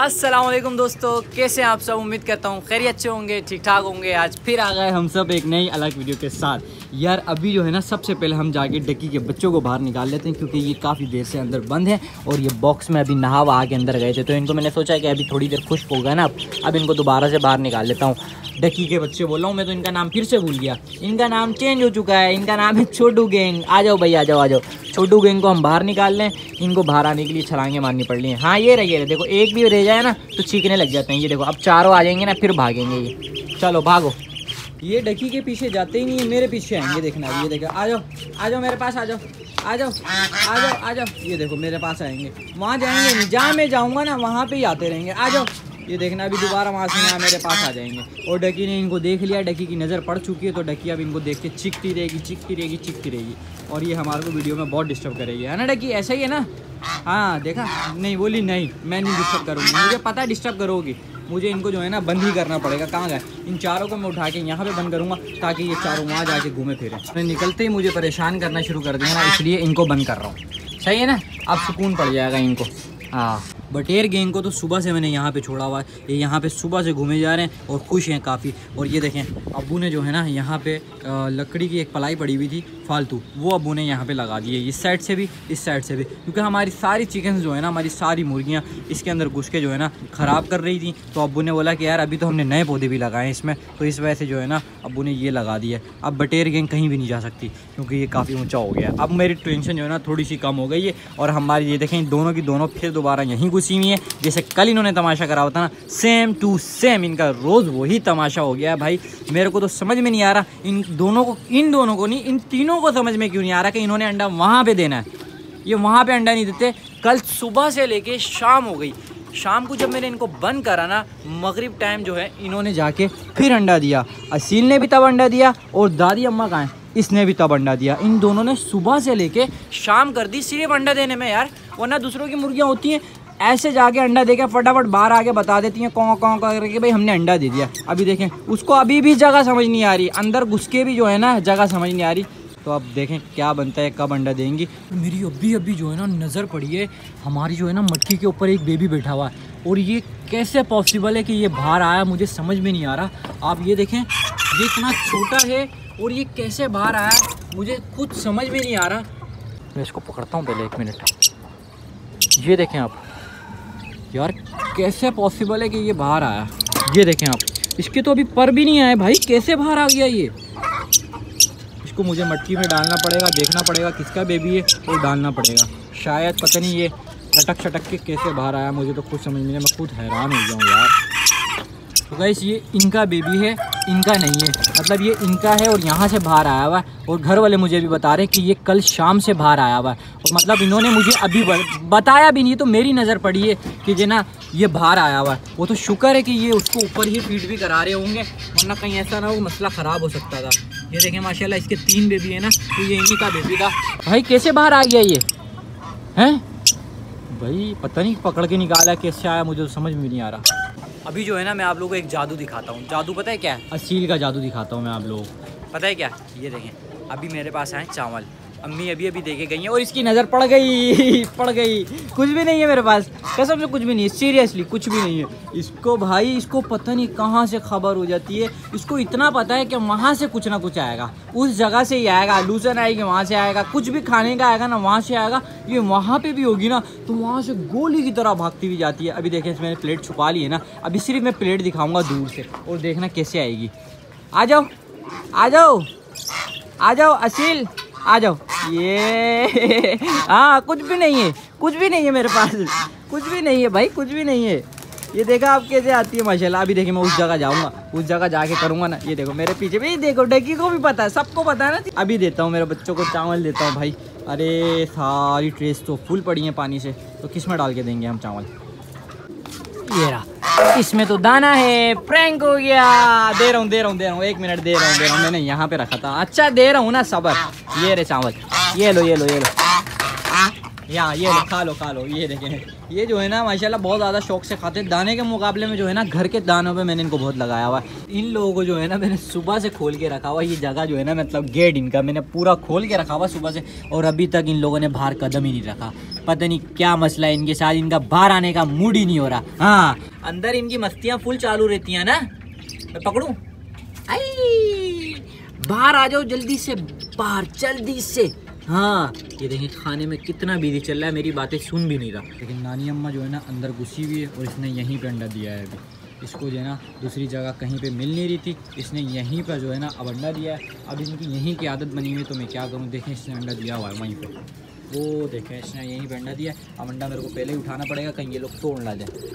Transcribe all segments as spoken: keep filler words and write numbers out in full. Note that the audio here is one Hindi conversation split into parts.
अस्सलाम वालेकुम दोस्तों, कैसे हैं आप सब। उम्मीद करता हूँ खैरियत अच्छे होंगे, ठीक ठाक होंगे। आज फिर आ गए हम सब एक नई अलग वीडियो के साथ। यार अभी जो है ना, सबसे पहले हम जाके डक्की के बच्चों को बाहर निकाल लेते हैं, क्योंकि ये काफ़ी देर से अंदर बंद है और ये बॉक्स में अभी नहा वहा के अंदर गए थे। तो इनको मैंने सोचा कि अभी थोड़ी देर खुश्क हो गया ना, अब इनको दोबारा से बाहर निकाल लेता हूँ। डक्की के बच्चे बोल रहा हूँ मैं, तो इनका नाम फिर से भूल गया। इनका नाम चेंज हो चुका है, इनका नाम है छोटू गैंग। आ जाओ भाई, आ जाओ आ जाओ। छोटू गैंग को हम बाहर निकाल लें। इनको बाहर आने के लिए छलांगे मारनी पड़ रही हैं। हाँ ये रही है, देखो एक भी रह जाए ना तो चीखने लग जाते हैं। ये देखो अब चारों आ जाएंगे ना, फिर भागेंगे ये। चलो भागो। ये डक्की के पीछे जाते ही नहीं है, मेरे पीछे आएंगे। देखना, ये देखो, आ जाओ आ जाओ मेरे पास, आ जाओ आ जाओ आ जाओ आ जाओ। ये देखो मेरे पास आएंगे, वहाँ जाएंगे नहीं। जहाँ मैं जाऊँगा ना वहाँ पे ही आते रहेंगे। आ जाओ। ये देखना अभी दोबारा वहाँ से यहाँ मेरे पास आ जाएंगे। और डक्की ने इनको देख लिया, डक्की की नज़र पड़ चुकी है, तो डक्की अब इनको देख के चिकती रहेगी चिकती रहेगी चिकती रहेगी और ये हमारे को वीडियो में बहुत डिस्टर्ब करेगी, है ना डक्की? ऐसा ही है ना? हाँ देखा, नहीं बोली नहीं, मैं नहीं डिस्टर्ब करूँगी। मुझे पता है डिस्टर्ब करोगी। मुझे इनको जो है ना बंद ही करना पड़ेगा। कहाँ गए इन चारों को? मैं उठा के यहाँ पे बंद करूँगा ताकि ये चारों वहाँ जाके घूमे फिरे। निकलते ही मुझे परेशान करना शुरू कर दिया ना, इसलिए इनको बंद कर रहा हूँ। सही है ना? अब सुकून पड़ जाएगा इनको। हाँ, बटेर गैंग को तो सुबह से मैंने यहाँ पे छोड़ा हुआ है। ये यहाँ पे सुबह से घूमे जा रहे हैं और खुश हैं काफ़ी। और ये देखें, अब्बू ने जो है ना यहाँ पे लकड़ी की एक पलाई पड़ी हुई थी फालतू, वो अब्बू ने यहाँ पे लगा दी है। इस साइड से भी इस साइड से भी, क्योंकि हमारी सारी चिकन जो है ना, हमारी सारी मुर्गियाँ इसके अंदर घुस के जो है ना ख़राब कर रही थी। तो अब्बू ने बोला कि यार अभी तो हमने नए पौधे भी लगाए हैं इसमें, तो इस वजह से जो है ना अब्बू ने ये लगा दिया है। अब बटेर गैंग कहीं भी नहीं जा सकती, क्योंकि ये काफ़ी ऊँचा हो गया। अब मेरी टेंशन जो है ना थोड़ी सी कम हो गई है। और हमारी ये देखें, दोनों की दोनों फिर दोबारा यहीं घुसी हुई है। जैसे कल इन्होंने तमाशा करा होता ना, सेम टू सेम इनका रोज़ वही तमाशा हो गया है भाई। मेरे को तो समझ में नहीं आ रहा इन दोनों को, इन दोनों को नहीं, इन तीनों को समझ में क्यों नहीं आ रहा कि इन्होंने अंडा वहाँ पे देना है। ये वहाँ पे अंडा नहीं देते। कल सुबह से लेके शाम हो गई, शाम को जब मैंने इनको बंद करा ना, मगरिब टाइम जो है इन्होंने जाके फिर अंडा दिया। असील ने भी तब अंडा दिया और दादी अम्मा कहाँ है, इसने भी तब अंडा दिया। इन दोनों ने सुबह से लेके शाम कर दी सिर्फ अंडा देने में यार। वरना दूसरों की मुर्गियाँ होती हैं ऐसे जाके अंडा देके फटाफट बाहर आके बता देती हैं कौन कौन करके भाई हमने अंडा दे दिया। अभी देखें, उसको अभी भी जगह समझ नहीं आ रही, अंदर घुस के भी जो है ना जगह समझ नहीं आ रही। तो अब देखें क्या बनता है, कब अंडा देंगी। मेरी अभी अभी जो है ना नज़र पड़ी है, हमारी जो है ना मटकी के ऊपर एक बेबी बैठा हुआ है। और ये कैसे पॉसिबल है कि ये बाहर आया, मुझे समझ में नहीं आ रहा। आप ये देखें, ये इतना छोटा है और ये कैसे बाहर आया मुझे खुद समझ में नहीं आ रहा। मैं इसको पकड़ता हूँ पहले, एक मिनट। ये देखें आप यार, कैसे पॉसिबल है कि ये बाहर आया। ये देखें आप, इसके तो अभी पर भी नहीं आए भाई, कैसे बाहर आ गया ये। इसको मुझे मटकी में डालना पड़ेगा, देखना पड़ेगा किसका बेबी है और डालना पड़ेगा। शायद पता नहीं ये लटक शटक के कैसे बाहर आया, मुझे तो खुद समझ में नहीं, मैं खुद हैरान हो गया हूँ यार। तो गाइस ये इनका बेबी है, इनका नहीं है, मतलब ये इनका है और यहाँ से बाहर आया हुआ है। और घर वाले मुझे भी बता रहे कि ये कल शाम से बाहर आया हुआ है। और मतलब इन्होंने मुझे अभी बताया भी नहीं, तो मेरी नज़र पड़ी है कि जो ना ये बाहर आया हुआ है। वो तो शुक्र है कि ये उसको ऊपर ही फीड भी करा रहे होंगे, वरना कहीं ऐसा ना हो मसला ख़राब हो सकता था। ये देखें माशाल्लाह इसके तीन बेबी है ना, तो ये इन्हीं का बेबी था। भाई कैसे बाहर आ गया ये हैं भाई, पता नहीं पकड़ के निकाला कैसे आया, मुझे तो समझ में नहीं आ रहा। अभी जो है ना मैं आप लोगों को एक जादू दिखाता हूँ। जादू पता है क्या है? असील का जादू दिखाता हूँ मैं आप लोगों को। पता है क्या? ये देखें, अभी मेरे पास आए चावल, अम्मी अभी अभी देखे गई हैं और इसकी नज़र पड़ गई पड़ गई। कुछ भी नहीं है मेरे पास, कसम से कुछ भी नहीं है, सीरियसली कुछ भी नहीं है। इसको भाई, इसको पता नहीं कहाँ से खबर हो जाती है। इसको इतना पता है कि वहाँ से कुछ ना कुछ आएगा, उस जगह से ही आएगा। लूसन आएगी वहाँ से आएगा, कुछ भी खाने का आएगा ना वहाँ से आएगा। ये वहाँ पे भी होगी ना तो वहाँ से गोली की तरह भागती हुई जाती है। अभी देखें, मैंने प्लेट छुपा ली है ना, अभी सिर्फ मैं प्लेट दिखाऊँगा दूर से और देखना कैसे आएगी। आ जाओ आ जाओ आ जाओ असील, आ जाओ। ये हाँ, कुछ भी नहीं है, कुछ भी नहीं है मेरे पास, कुछ भी नहीं है भाई, कुछ भी नहीं है। ये देखा आप कैसे आती है माशाल्लाह। अभी देखिए मैं उस जगह जाऊंगा, उस जगह जाके करूंगा ना। ये देखो मेरे पीछे भी, देखो डक्की को भी पता है, सबको पता है ना। अभी देता हूँ मेरे बच्चों को चावल देता हूँ भाई। अरे सारी ट्रेस तो फुल पड़ी है पानी से, तो किस में डाल के देंगे हम चावल? ये रहा, इसमें तो दाना है। प्रैंक हो गया। दे रहा हूँ दे रहा हूँ दे रहा हूँ एक मिनट, दे रहा हूँ दे रहा हूँ मैंने यहाँ पे रखा था। अच्छा दे रहा हूँ ना, सबर। ये रे चावल, ये लो ये लो ये लो यहाँ ये खा लो खा लो। ये देखें ये जो है ना माशाल्लाह बहुत ज़्यादा शौक से खाते हैं। दाने के मुकाबले में जो है ना घर के दानों पे मैंने इनको बहुत लगाया हुआ है। इन लोगों को जो है ना मैंने सुबह से खोल के रखा हुआ। ये जगह जो है ना मतलब गेट इनका मैंने पूरा खोल के रखा हुआ सुबह से, और अभी तक इन लोगों ने बाहर कदम ही नहीं रखा। पता नहीं क्या मसला है इनके साथ, इनका बाहर आने का मूड ही नहीं हो रहा। हाँ अंदर इनकी मस्तियाँ फुल चालू रहती हैं ना। मैं पकड़ूँ? आई बाहर आ जाओ जल्दी से, बाहर जल्दी से। हाँ ये देखें खाने में कितना बिजी चल रहा है, मेरी बातें सुन भी नहीं रहा। लेकिन नानी अम्मा जो है ना अंदर घुसी हुई है और इसने यहीं पे अंडा दिया है। अभी इसको जो है ना दूसरी जगह कहीं पे मिल नहीं रही थी, इसने यहीं पर जो है ना अब अंडा दिया है। अब इनकी यहीं की आदत बनी हुई है तो मैं क्या करूँ। देखें इसने अंडा दिया हुआ है वहीं पर, वो देखें इसने यहीं पर अंडा दिया है। अब अंडा मेरे को पहले ही उठाना पड़ेगा कहीं ये लोग तोड़ ना जाए।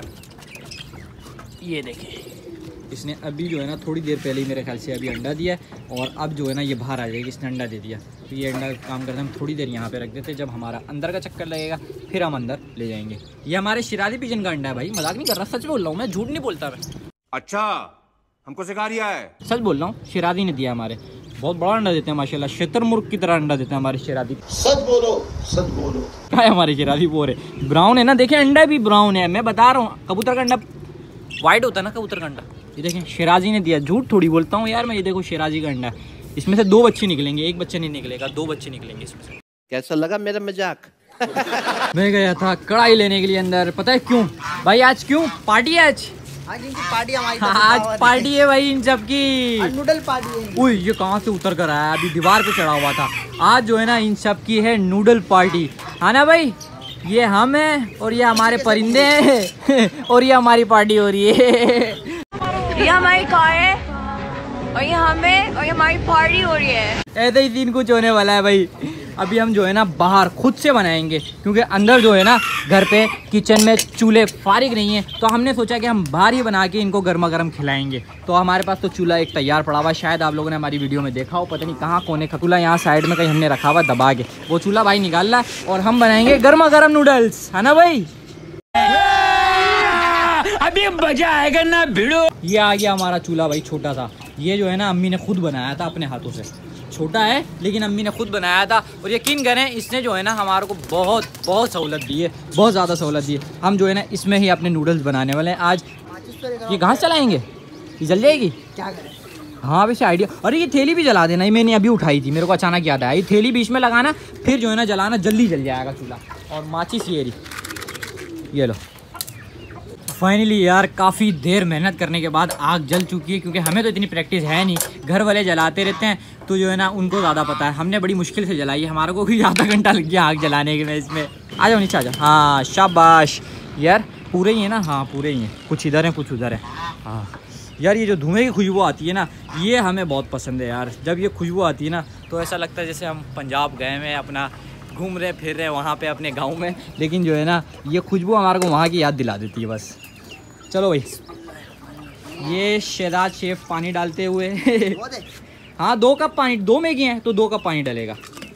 ये देखें इसने अभी जो है ना थोड़ी देर पहले ही मेरे ख्याल से अभी अंडा दिया है, और अब जो है ना ये बाहर आ जाएगी। इसने अंडा दे दिया तो ये अंडा काम करते हम थोड़ी देर यहाँ पे रख देते, जब हमारा अंदर का चक्कर लगेगा फिर हम अंदर ले जाएंगे। ये हमारे शिराजी पिजन का अंडा है भाई, मजाक नहीं कर रहा, सच बोल रहा हूँ मैं, झूठ नहीं बोलता मैं। अच्छा हमको सिखा रिया है? सच बोल रहा हूँ, शिराजी ने दिया हमारे। बहुत बड़ा अंडा देते हैं माशाल्लाह, शुतुरमुर्ग की तरह अंडा देते हैं हमारे शिराजी। सच बोलो सच बोलो। क्या है हमारे शिराजी बोरे ब्राउन है ना, देखें अंडा भी ब्राउन है। मैं बता रहा हूँ कबूतर का अंडा वाइट होता है ना, कबूतर का अंडा। ये देखें शिराजी ने दिया, झूठ थोड़ी बोलता हूँ यार मैं। ये देखो शिराजी का अंडा है, इसमें से दो बच्चे निकलेंगे, एक बच्चे नहीं निकलेगा, दो बच्चे निकलेंगे इसमें से। कैसा लगा मेरा मजाक? मैं गया था कढ़ाई लेने के लिए अंदर, पता है क्यों भाई? आज क्यों पार्टी है? आज आज इनकी पार्टी हमारी आज पार्टी है भाई इन सब की, नूडल पार्टी है। उई ये कहाँ से उतर कर आया, अभी दीवार पे चढ़ा हुआ था। आज जो है ना इन सब की है नूडल पार्टी, है ना भाई? ये हम हैं और ये हमारे परिंदे हैं और ये हमारी पार्टी हो रही है। ये हमारी कार है और ये हमें और ये हमारी पार्टी हो रही है। ऐसे ही सीन कुछ होने वाला है भाई। अभी हम जो है ना बाहर खुद से बनाएंगे, क्योंकि अंदर जो है ना घर पे किचन में चूल्हे फारिग नहीं है, तो हमने सोचा कि हम बाहर ही बना के इनको गर्मा गर्म खिलाएंगे। तो हमारे पास तो चूल्हा एक तैयार पड़ा हुआ है, शायद आप लोगों ने हमारी वीडियो में देखा हो, पता नहीं कहाँ कोने का चूल्हा यहाँ साइड में कहीं हमने रखा हुआ दबा के। वो चूल्हा भाई निकाल रहा है और हम बनाएंगे गर्मा गर्म नूडल्स, है ना भाई? अभी मजा आएगा ना भिड़ो। ये आ गया हमारा चूल्हा भाई, छोटा सा। ये जो है ना अम्मी ने खुद बनाया था अपने हाथों से। छोटा है लेकिन अम्मी ने खुद बनाया था, और यकीन करें इसने जो है ना हमारे को बहुत बहुत सहूलत दी है, बहुत ज़्यादा सहूलत दी है। हम जो है ना इसमें ही अपने नूडल्स बनाने वाले हैं आज। ये घास चलाएंगे, ये जल जाएगी क्या करें? हाँ वैसे आइडिया। अरे ये थैली भी जला देना, ये मैंने अभी उठाई थी, मेरे को अचानक याद आया। ये थैली बीच में लगाना, फिर जो है ना जलाना, जल्दी जल जाएगा चूल्हा। और माचिस ये रही, ये लो। फाइनली यार काफ़ी देर मेहनत करने के बाद आग जल चुकी है, क्योंकि हमें तो इतनी प्रैक्टिस है नहीं, घर वाले जलाते रहते हैं तो जो है ना उनको ज़्यादा पता है। हमने बड़ी मुश्किल से जलाई है, हमारे को भी आधा घंटा लग गया आग जलाने के में। इसमें आ जाओ नीचे आ जाओ। हाँ शाबाश यार, पूरे ही है ना? हाँ पूरे ही हैं, कुछ इधर हैं कुछ उधर हैं। हाँ यार ये जो धुएँ की खुशबू आती है ना, ये हमें बहुत पसंद है यार। जब ये खुशबू आती है ना तो ऐसा लगता है जैसे हम पंजाब गए हैं, अपना घूम रहे फिर रहे वहाँ पे अपने गांव में। लेकिन जो है ना ये खुशबू हमारे को वहाँ की याद दिला देती है बस। चलो भाई, ये शहजाद शेफ पानी डालते हुए हाँ दो कप पानी, दो मैगी हैं तो दो कप पानी डलेगा।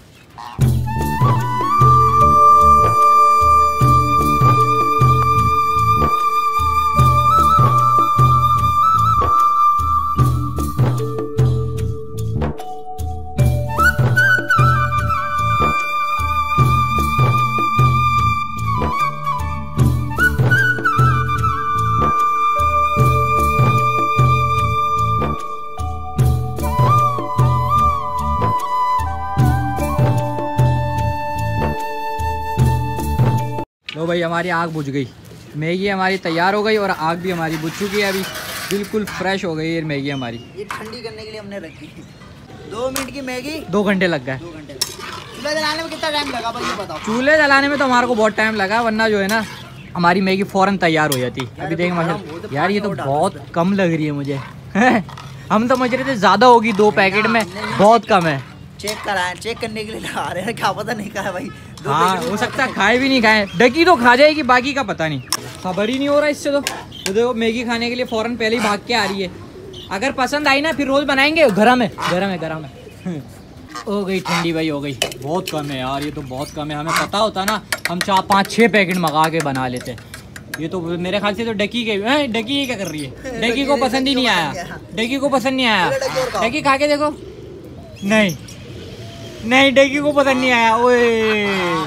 लो भाई हमारी आग बुझ गई, मैगी हमारी तैयार हो गई और आग भी हमारी बुझ चुकी है। अभी बिल्कुल फ्रेश हो गई है मैगी हमारी। ये ठंडी करने के लिए हमने रखी दो मिनट की मैगी, दो घंटे लग गए। दो घंटे चूल्हा जलाने में कितना टाइम लगा भाई ये बताओ? चूल्हे जलाने में तो हमारे को बहुत टाइम लगा, वरना जो है ना हमारी मैगी फ़ौरन तैयार हो जाती। अभी देखें माशाल्लाह यार ये तो बहुत कम लग रही है मुझे हम तो समझ रहे थे ज़्यादा होगी, दो पैकेट में बहुत कम है। चेक कराएं, चेक करने के लिए लगा रहे हैं, क्या पता नहीं खाया भाई। हाँ हो सकता है खाए भी नहीं खाए, डकी तो खा जाएगी, बाकी का पता नहीं। खबर ही नहीं हो रहा इससे तो। तो देखो मैगी खाने के लिए फ़ौरन पहले ही भाग के आ रही है। अगर पसंद आई ना फिर रोज़ बनाएंगे। गरम है गरम है गरम है हो गई ठंडी भाई, हो गई। बहुत कम है यार, ये तो बहुत कम है। हमें पता होता ना हम चार पाँच छः पैकेट मंगा के बना लेते। ये तो मेरे ख्याल से तो डकी के हैं। डकी ये क्या कर रही है? डकी को पसंद ही नहीं आया, डकी को पसंद नहीं आया। डकी खा के देखो। नहीं नहीं डकी को पसंद नहीं आया। ओए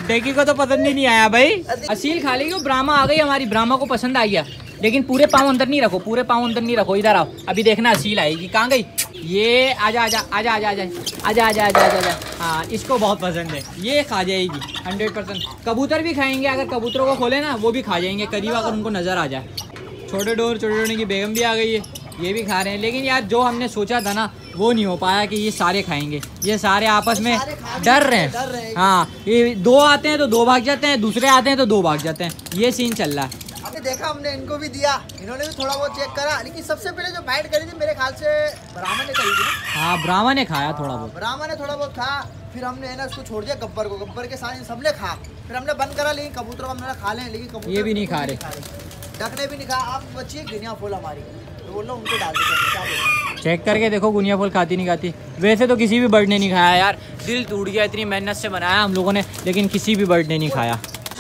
डेकी को तो पसंद ही नहीं आया भाई। असील खा लेगी, ब्राह्मा आ गई हमारी, ब्राह्मा को पसंद आ गया। लेकिन पूरे पाँव अंदर नहीं रखो, पूरे पाँव अंदर नहीं रखो, इधर आओ। अभी देखना असील आएगी। कहाँ गई ये? आजा आजा आजा आजा आजा आजा आजा आजा आजा आजा। हाँ, इसको बहुत पसंद है, ये खा जाएगी हंड्रेड परसेंट। कबूतर भी खाएंगे, अगर कबूतरों को खोले ना वो भी खा जाएंगे करीब, अगर उनको नज़र आ जाए। छोटे डोर छोटे डोर की बेगम भी आ गई है, ये भी खा रहे हैं। लेकिन यार जो हमने सोचा था ना वो नहीं हो पाया कि ये सारे खाएंगे। ये सारे आपस में डर रहे हैं। हाँ, ये दो आते हैं तो दो भाग जाते हैं, दूसरे आते हैं तो दो भाग जाते हैं, ये सीन चल रहा है। आपने देखा, हमने इनको भी दिया, इन्होंने भी थोड़ा बहुत चेक करा। लेकिन सबसे पहले जो बाइट करी थी मेरे ख्याल से ब्राह्मण ने करी थी ना। हाँ, ब्राह्मण ने खाया थोड़ा बहुत, ब्राह्मण ने थोड़ा बहुत खा। फिर हमने है ना उसको छोड़ दिया गब्बर को, गब्बर के साथ सबने खा। फिर हमने बंद करा, लेकिन कबूतर को हमने खा लें, लेकिन कबूतर ये भी नहीं खा रहे, डक ने भी नहीं खा। आप बच्ची गुनिया फूल हमारी, तो बोल रहा हूँ उनको डाल देते हैं, क्या बोलते? चेक करके देखो गुनिया फूल खाती नहीं खाती। वैसे तो किसी भी बर्ड ने नहीं खाया यार, दिल टूट गया, इतनी मेहनत से बनाया हम लोगों ने, लेकिन किसी भी बर्ड ने नहीं खाया।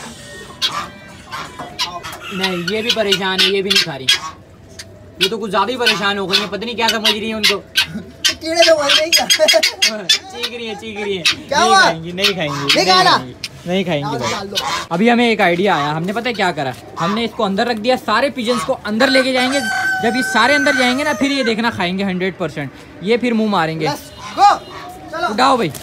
नहीं, ये भी परेशान है, ये भी नहीं खा रही। ये तो कुछ ज़्यादा ही परेशान हो गई है, पता नहीं क्या समझ रही है उनको। कीड़े तो वही नहीं चीख रही है, चीख रही है। क्या नहीं हुआ? खाएंगी, नहीं खाएंगी, नहीं नहीं खाना? खाएंगी, नहीं खाएंगी भाई। अभी हमें एक आइडिया आया, हमने पता है क्या करा, हमने इसको अंदर रख दिया, सारे पिजन्स को अंदर लेके जाएंगे। जब ये सारे अंदर जाएंगे ना, फिर ये देखना खाएंगे हंड्रेड परसेंट। ये फिर मुंह मारेंगे। उठाओ भाई,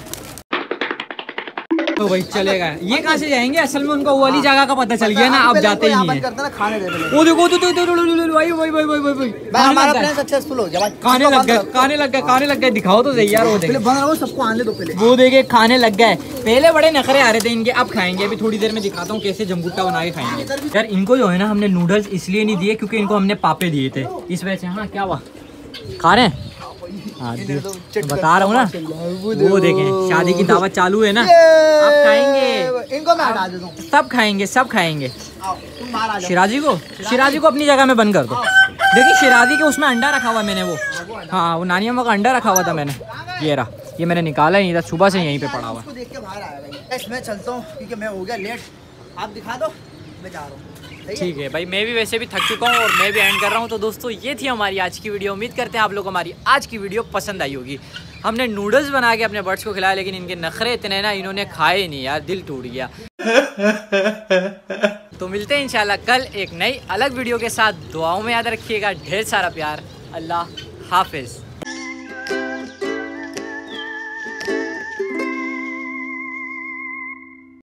तो भाई चलेगा। ये कहाँ से जाएंगे? असल में उनको वो वाली जगह का पता चल गया ना, अब जाते ही नहीं है। खाने दे वो देखो तो तो भाई भाई भाई भाई भाई हमारा प्लान सक्सेसफुल हो गया भाई। खाने लग गए, खाने लग गए, खाने लग गए। दिखाओ तो सही यार, वो देखे, वो सबको आने दो पहले। वो देखे खाने लग गए। पहले बड़े नखरे आ रहे थे इनके, अब खाएंगे। अभी थोड़ी देर में दिखाता हूँ कैसे जम्बूटा बना के खाएंगे। यार इनको जो है ना हमने नूडल्स इसलिए नहीं दिए क्योंकि इनको हमने पापे दिए थे, इस वजह से। हाँ, क्या हुआ, खा रहे हैं? हाँ, बता रहा हूँ ना, वो देखें शादी की दावत चालू है ना, अब खाएंगे। इनको मैं हटा देता हूँ, सब खाएंगे, सब खाएंगे। तुम बाहर आ जाओ। शिराजी को शिराजी को अपनी जगह में बंद कर दो। देखिए शिराजी के उसमें अंडा रखा हुआ मैंने, वो हाँ वो नानी अम्मा का अंडा रखा हुआ था मैंने, ये रहा, ये मैंने निकाला ही नहीं था, सुबह से यहीं पे पड़ा हुआ। देख के बाहर आया। मैं चलता हूँ क्योंकि मैं हो गया लेट, आप दिखा दो, मैं जा रहा हूँ। ठीक है भाई, मैं भी वैसे भी थक चुका हूँ और मैं भी एंड कर रहा हूँ। तो दोस्तों ये थी हमारी आज की वीडियो। उम्मीद करते हैं आप लोग को हमारी आज की वीडियो पसंद आई होगी। हमने नूडल्स बना के अपने बर्ड्स को खिलाया, लेकिन इनके नखरे इतने ना, इन्होंने खाए नहीं यार, दिल टूट गया। तो मिलते हैं इंशाल्लाह कल एक नई अलग वीडियो के साथ। दुआओं में याद रखिएगा, ढेर सारा प्यार। अल्लाह हाफिज।